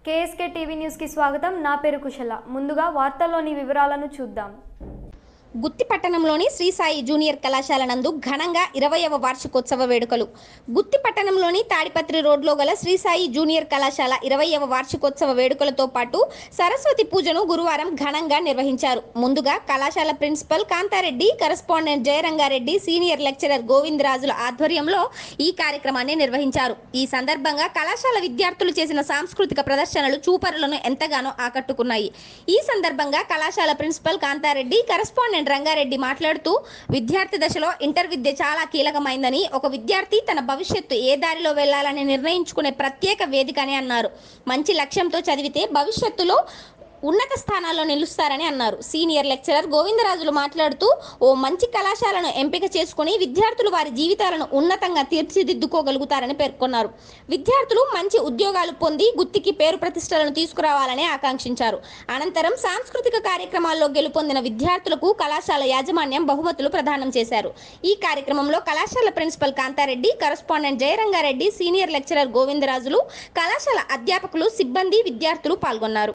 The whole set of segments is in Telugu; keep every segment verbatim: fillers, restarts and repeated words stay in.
K S K T V news కి స్వాగతం. నా పేరు కుశల. ముందుగా వార్తల్లోని వివరాలను చూద్దాం. గుత్తి పట్టణంలోని శ్రీ సాయి జూనియర్ కళాశాల నందు ఘనంగా ఇరవైవ వార్షికోత్సవ వేడుకలు. గుత్తి పట్టణంలోని తాడిపత్రి రోడ్లో గల శ్రీ సాయి జూనియర్ కళాశాల ఇరవైవ వార్షికోత్సవ వేడుకలతో పాటు సరస్వతి పూజను గురువారం ఘనంగా నిర్వహించారు. ముందుగా కళాశాల principal Kantareddy, correspondent Jayarangareddy, senior lecturer గోవిందరాజుల ఆధ్వర్యంలో ఈ కార్యక్రమాన్ని నిర్వహించారు. ఈ సందర్భంగా కళాశాల విద్యార్థులు చేసిన సాంస్కృతిక ప్రదర్శనలు చూపరులను ఎంతగానో ఆకట్టుకున్నాయి. ఈ సందర్భంగా కళాశాల ప్రిన్సిపల్ కాంతారెడ్డి, కరెస్పాండెంట్ రంగారెడ్డి మాట్లాడుతూ విద్యార్థి దశలో ఇంటర్ విద్య చాలా కీలకమైందని, ఒక విద్యార్థి తన భవిష్యత్తు ఏ దారిలో వెళ్లాలని నిర్ణయించుకునే ప్రత్యేక వేదిక అని అన్నారు. మంచి లక్ష్యంతో చదివితే భవిష్యత్తులో ఉన్నత స్థానాల్లో నిలుస్తారని అన్నారు. సీనియర్ లెక్చరర్ గోవిందరాజులు మాట్లాడుతూ ఓ మంచి కళాశాలను ఎంపిక చేసుకుని విద్యార్థులు వారి జీవితాలను ఉన్నతంగా తీర్చిదిద్దుకోగలుగుతారని పేర్కొన్నారు. విద్యార్థులు మంచి ఉద్యోగాలు పొంది గుత్తికి పేరు ప్రతిష్టలను తీసుకురావాలని ఆకాంక్షించారు. అనంతరం సాంస్కృతిక కార్యక్రమాల్లో గెలుపొందిన విద్యార్థులకు కళాశాల యాజమాన్యం బహుమతులు ప్రదానం చేశారు. ఈ కార్యక్రమంలో కళాశాల principal Kantareddy, correspondent Jayarangareddy, senior lecturer Govindarajulu, కళాశాల అధ్యాపకులు, సిబ్బంది, విద్యార్థులు పాల్గొన్నారు.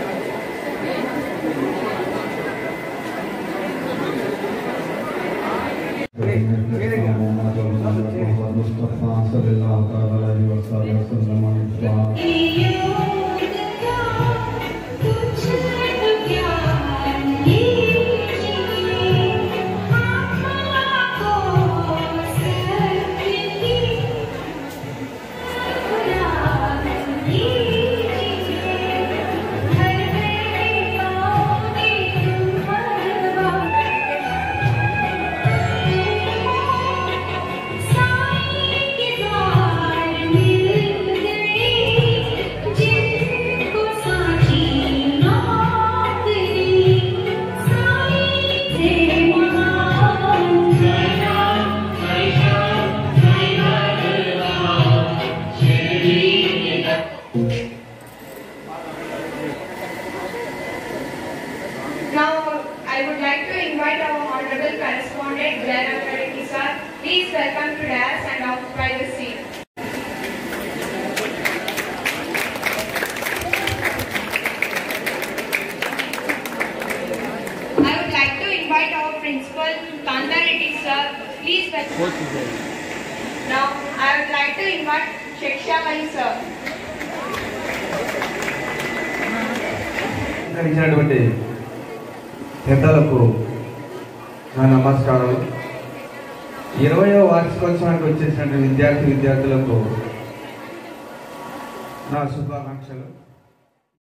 Now, I would like to invite our honorable correspondent, Jayarampalli sir. Please welcome to dais and occupy the seat. I would like to invite our principal, Kandareddy sir. Please welcome. Now, I would like to invite Shekshavali sir. పెద్దలకు నా నమస్కారాలు. ఇరవయవ వార్షికోత్సవానికి వచ్చేసినటువంటి విద్యార్థి విద్యార్థులకు నా శుభాకాంక్షలు.